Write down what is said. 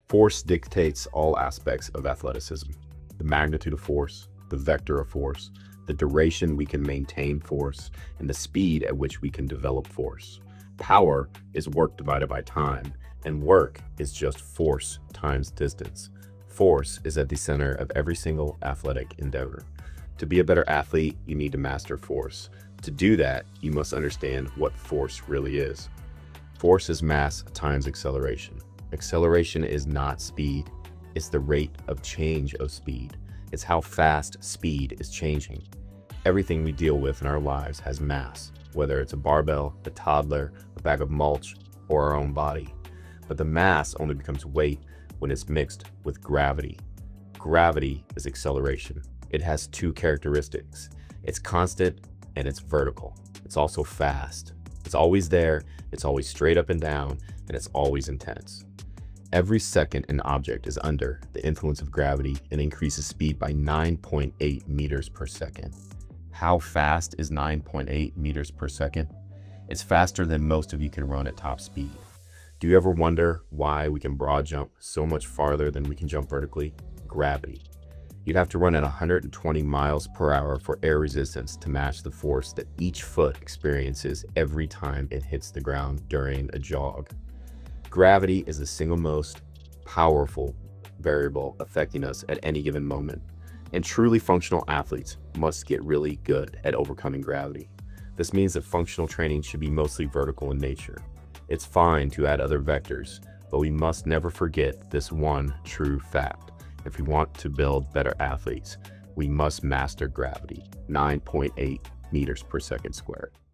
Force dictates all aspects of athleticism. The magnitude of force, the vector of force, the duration we can maintain force, and the speed at which we can develop force. Power is work divided by time, and work is just force times distance. Force is at the center of every single athletic endeavor. To be a better athlete, you need to master force. To do that, you must understand what force really is. Force is mass times acceleration. Acceleration is not speed, it's the rate of change of speed. It's how fast speed is changing. Everything we deal with in our lives has mass, whether it's a barbell, a toddler, a bag of mulch, or our own body. But the mass only becomes weight when it's mixed with gravity. Gravity is acceleration. It has two characteristics. It's constant and it's vertical. It's also fast. It's always there, it's always straight up and down, and it's always intense. Every second an object is under the influence of gravity and increases speed by 9.8 meters per second. How fast is 9.8 meters per second? It's faster than most of you can run at top speed. Do you ever wonder why we can broad jump so much farther than we can jump vertically? Gravity. You'd have to run at 120 miles per hour for air resistance to match the force that each foot experiences every time it hits the ground during a jog. Gravity is the single most powerful variable affecting us at any given moment, and truly functional athletes must get really good at overcoming gravity. This means that functional training should be mostly vertical in nature. It's fine to add other vectors, but we must never forget this one true fact. If we want to build better athletes, we must master gravity, 9.8 meters per second squared.